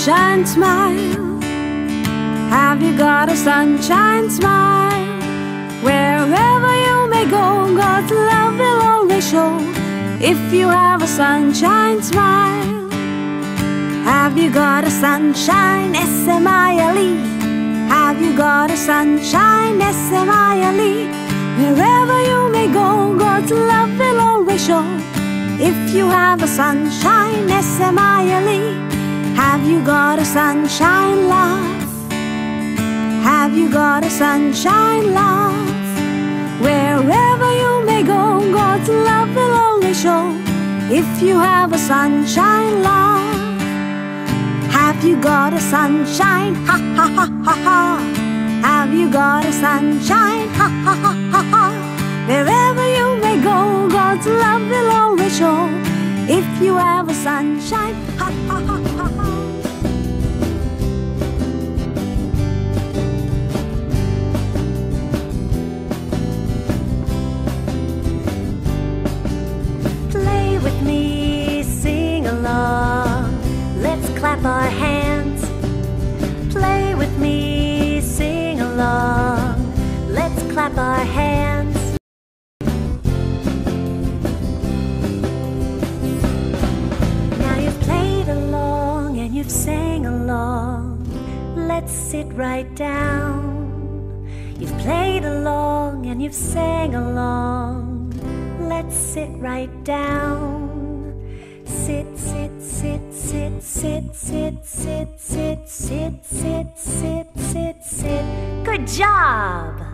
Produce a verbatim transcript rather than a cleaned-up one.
sunshine smile? Have you got a sunshine smile? Wherever you may go, God's love will always show. If you have a sunshine smile. Have you got a sunshine, S M I L E? Have you got a sunshine, S M I L E? Wherever you may go, God's love will always show. If you have a sunshine, S M I L E. Have you got a sunshine love? Have you got a sunshine love? Wherever you may go, God's love will always show. If you have a sunshine love. Have you got a sunshine? Ha ha ha ha ha. Have you got a sunshine? Ha ha ha ha ha. Wherever you may go, God's love will always show. If you have a sunshine, ha ha ha ha ha. Play with me, sing along. Let's clap our hands. Play with me, sing along. Let's clap our hands. Now you've played along and you've sang along. Let's sit right down. You've played along and you've sang along. Let's sit right down. Sit, sit, sit, sit, sit, sit, sit, sit, sit, sit, sit, sit, sit. Good job!